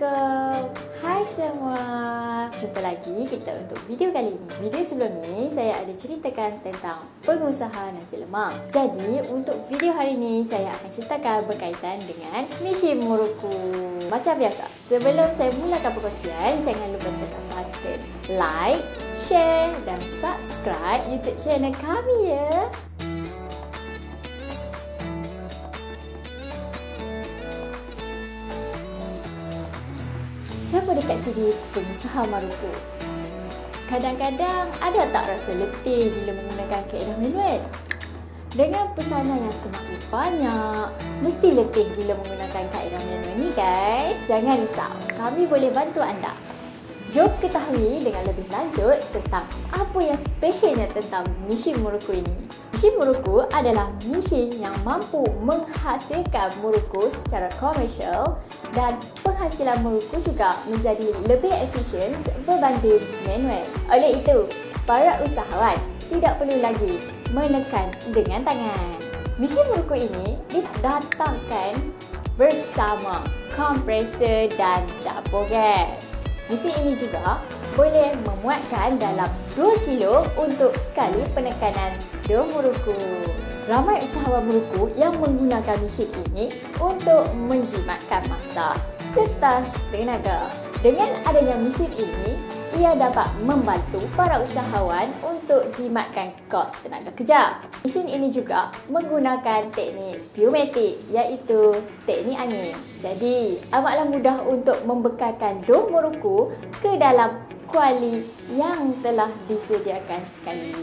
Assalamualaikum. Hai semua. Jumpa lagi kita untuk video kali ini. Video sebelum ni saya ada ceritakan tentang pengusaha nasi lemak. Jadi untuk video hari ini saya akan ceritakan berkaitan dengan Mishi Moroku. Macam biasa, sebelum saya mulakan perkongsian, jangan lupa tekan button like, share dan subscribe YouTube channel kami ya. Siapa dekat sini pengusaha Moroku? Kadang-kadang ada tak rasa letih bila menggunakan kaedah manual? Dengan pesanan yang semakin banyak, mesti letih bila menggunakan kaedah manual ni guys. Jangan risau, kami boleh bantu anda. Jom ketahui dengan lebih lanjut tentang apa yang spesialnya tentang Mishi Moroku ini. Mishi Moroku adalah mesin yang mampu menghasilkan Moroku secara komersial dan penghasilan Moroku juga menjadi lebih efisien berbanding manual. Oleh itu, para usahawan tidak perlu lagi menekan dengan tangan. Mesin Moroku ini didatangkan bersama kompresor dan dapur gas. Mesin ini juga boleh memuatkan dalam 2 kilo untuk sekali penekanan dua Moroku. Ramai usahawan Moroku yang menggunakan mesin ini untuk menjimatkan masa serta tenaga. Dengan adanya mesin ini, ia dapat membantu para usahawan untuk jimatkan kos tenaga kerja. Mesin ini juga menggunakan teknik pneumatik iaitu teknik angin. Jadi, amatlah mudah untuk membekalkan dua Moroku ke dalam kuali yang telah disediakan sekali.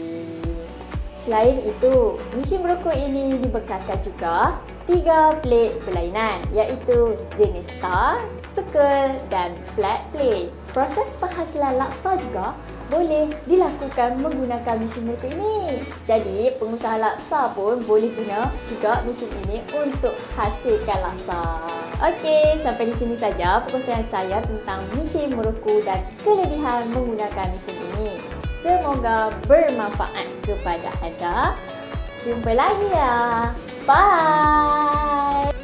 Selain itu, mesin Moroku ini dibekalkan juga 3 plate berlainan iaitu jenis star, circle dan flat plate. Proses penghasilan laksa juga boleh dilakukan menggunakan mesin Moroku ini. Jadi, pengusaha laksa pun boleh guna juga mesin ini untuk hasilkan laksa. Okey, sampai di sini saja perkongsian saya tentang mesin Moroku dan kelebihan menggunakan mesin ini. Semoga bermanfaat kepada anda. Jumpa lagi ya. Bye.